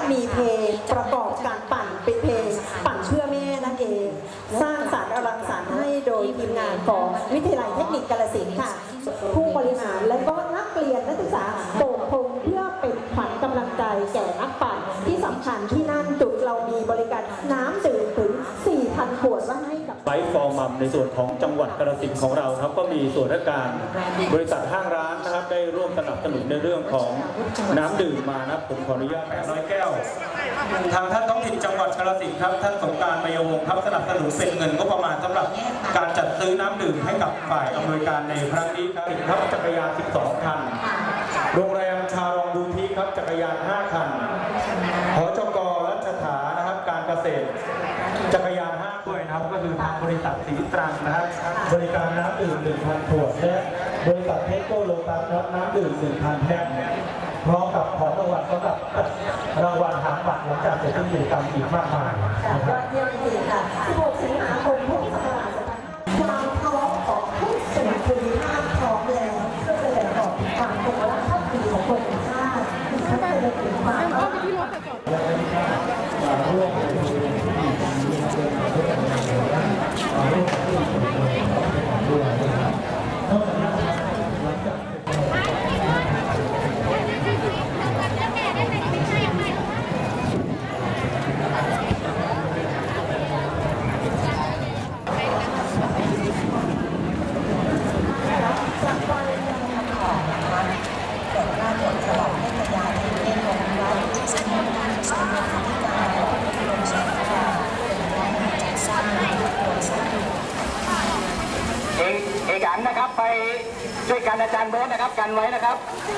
มีเพลงประกอบการปั่นเป็นเพลงปั่นเพื่อแม่นั่นเองสร้างสรรค์อลังสรรค์ให้โดยทีมงานของวิทยาลัยเทคนิคกาฬสินธุ์ค่ะผู้บริหารและก็นักเรียนนักศึกษาโป่งพงเพื่อเป็นขวัญกำลังใจแก่นักปั่นที่สำคัญที่นั่นจุดเรามีบริการน้ำดื่มถึง 4,000 ขวดไว้ให้กับไลฟ์ฟอร์มัมในส่วนของจังหวัดกาฬสินธุ์ของเราครับก็มีส่วนราชการบริษัทห้างร้านนะครับได้ร่วมสนับสนุนในเรื่องของน้ำดื่มมานะผมขออนุญาต800 แก้วทางท่านท้องถิ่นจังหวัดกาฬสินธุ์ครับท่านสงกรานต์ มยวงศ์ครับสนับสนุนเป็นเงินก็ประมาณสำหรับการจัดซื้อน้ำดื่มให้กับฝ่ายอำนวยการในครั้งนี้ครับจักรยาน12 คันโรงแรมชาลองบูติครับจักรยาน5 คันหจก.รัชถานะครับการเกษตรจักรยาน5ด้วยนะครับก็คือทางบริษัทสีตรังนะครับบริการน้ำดื่ม 1,000 ขวดและบริษัทเทสโก้โลตัสรับน้ำดื่ม 1,000 แพ็คพร้อมกับของรางวัลสำหรับรางวัลหางบัตรหลังจากเสร็จสิ้นกิจกรรมอีกมากมายยอดเยี่ยมจริงค่ะ16 สิงหาคมพุทธศักราชความพร้อมของทุกส่วนภูมิภาคพร้อมแล้วเพื่อแสดงออกถึงความจงรักภักดีของคนในชาติที่ชัดเจนถึงความเอกอันนะครับไปช่วยกันอาจารย์โบ๊ทนะครับกันไว้นะครับ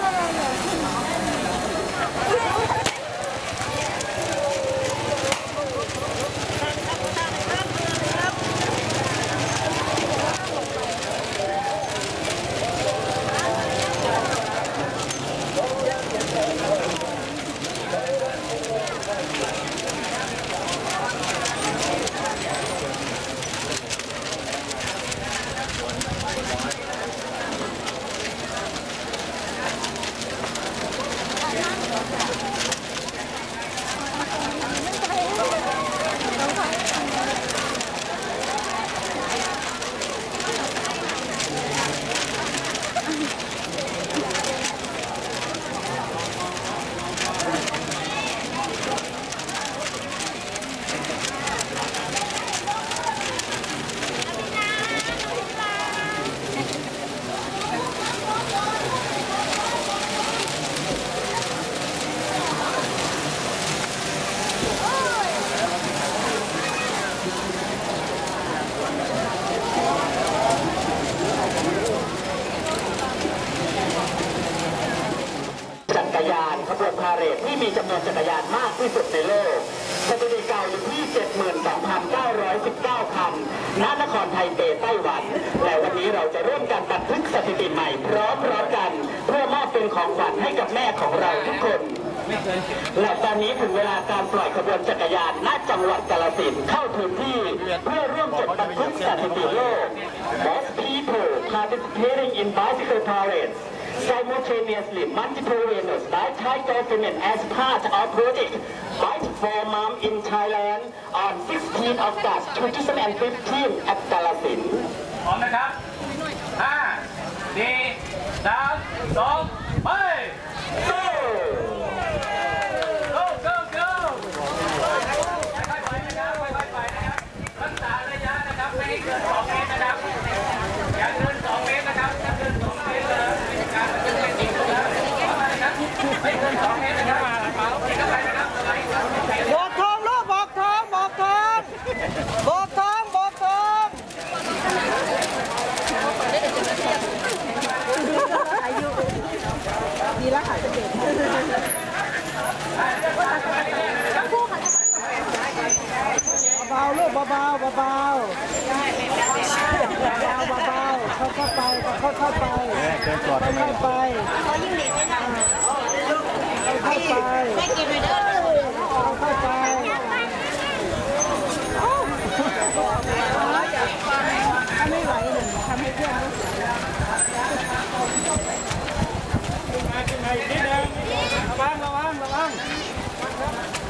ขบวนพาเหรดที่มีจำนวนจักรยานมากที่สุดในโลกสถิติเก่าอยู่ที่ 72,919 คันณนครไทเปไต้หวันและวันนี้เราจะร่วมกันบันทึกสถิติใหม่พร้อมกันเพื่อมอบเป็นของขวัญให้กับแม่ของเราทุกคนและตอนนี้ถึงเวลาการปล่อยขบวนจักรยานณจังหวัดกาฬสินธุ์เข้าพื้นที่เพื่อร่วมจดบันทึกสถิติโลก Most people participating in bicycle parades simultaneously multiple venues by Thai government as part of project Bike for Mom in Thailand on 16 August 2015 at กาฬสินธุ์พร้อมนะครับ5 4 3 2 ไป Go Go Go Go ค่อยๆไปนะครับค่อยๆไปนะครับรักษาระยะนะครับไม่ให้เกิน2 เมตรนะครับอย่าเกิน2 เมตรนะครับถ้าเกิน2 เมตรเลยการจะเป็นจริงแล้วนะครับไม่เกิน2 เมตรนะครับเข้าไปนะครับบอกทองลูกบอกทองบอกทองบอกทองบอกทองอายุดีแล้วค่ะจะเด็กเบาลูกเบาเบาเบาเบาเข้าไปเข้าไปเขายิ่งเด็กไม่ได้เข้าไปไม่กินเลยเด้อเข้าไปไม่ไหวหนึ่งทำให้เพื่อนรู้สึกขึ้นมานิดนึงระวัง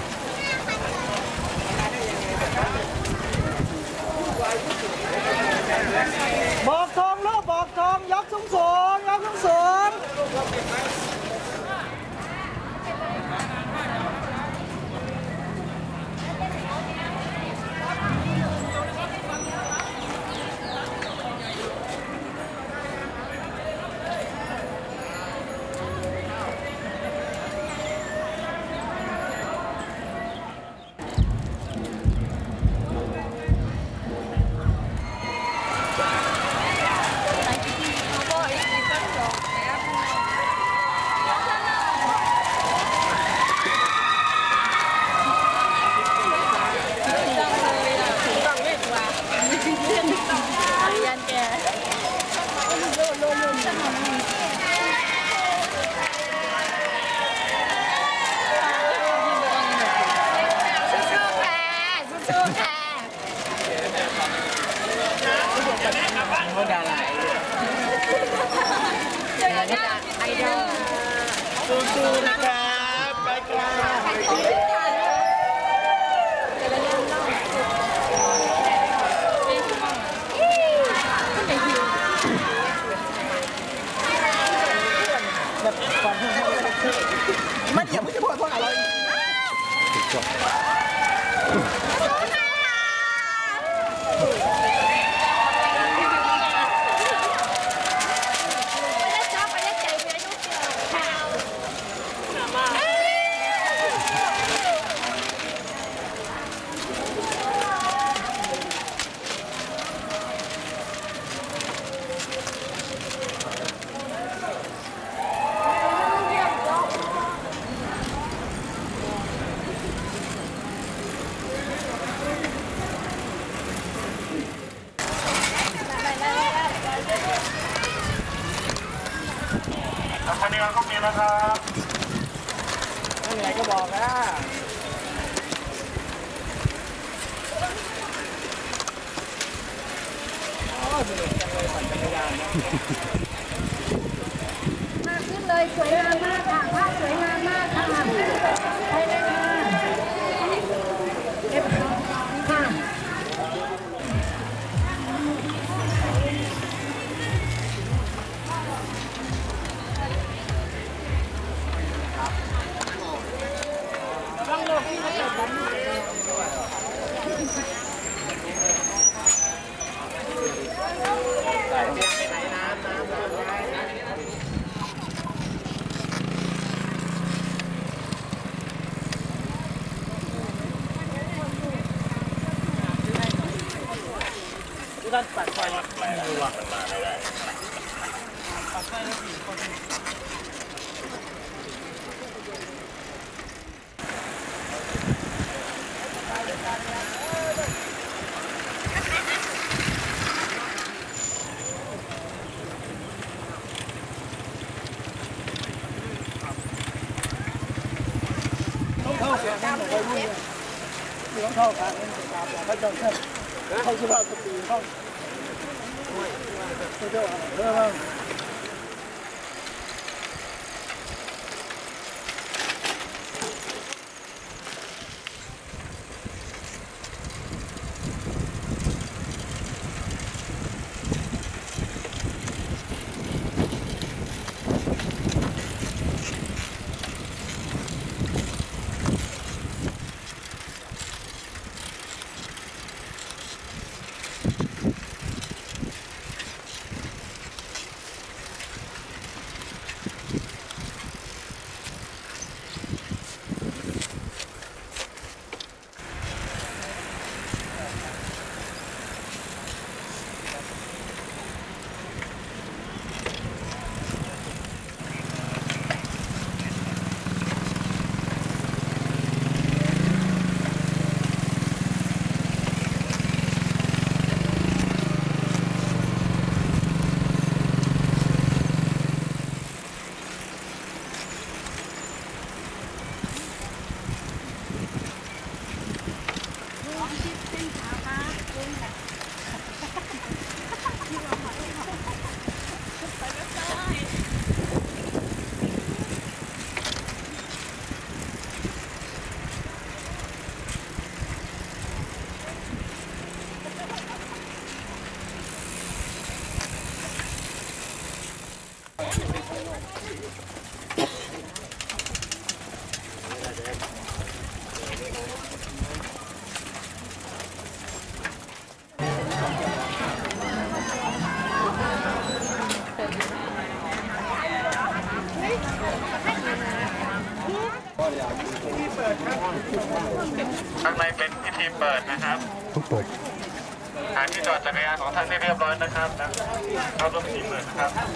มีงานก็มีนะครับไม่มีอะไรก็บอกนะสนุกจังเลยปั่นจักรยานนะมากขึ้นเลยสวยงามมากค่ะภาพสวยงามมากค่ะไปเลยค่ะค่ะข้างในเป็นพิธีเปิดนะครับหาที่จอดจักรยานของท่านให้เรียบร้อยนะครับเข้าร่วมพิธีเปิดนะครับ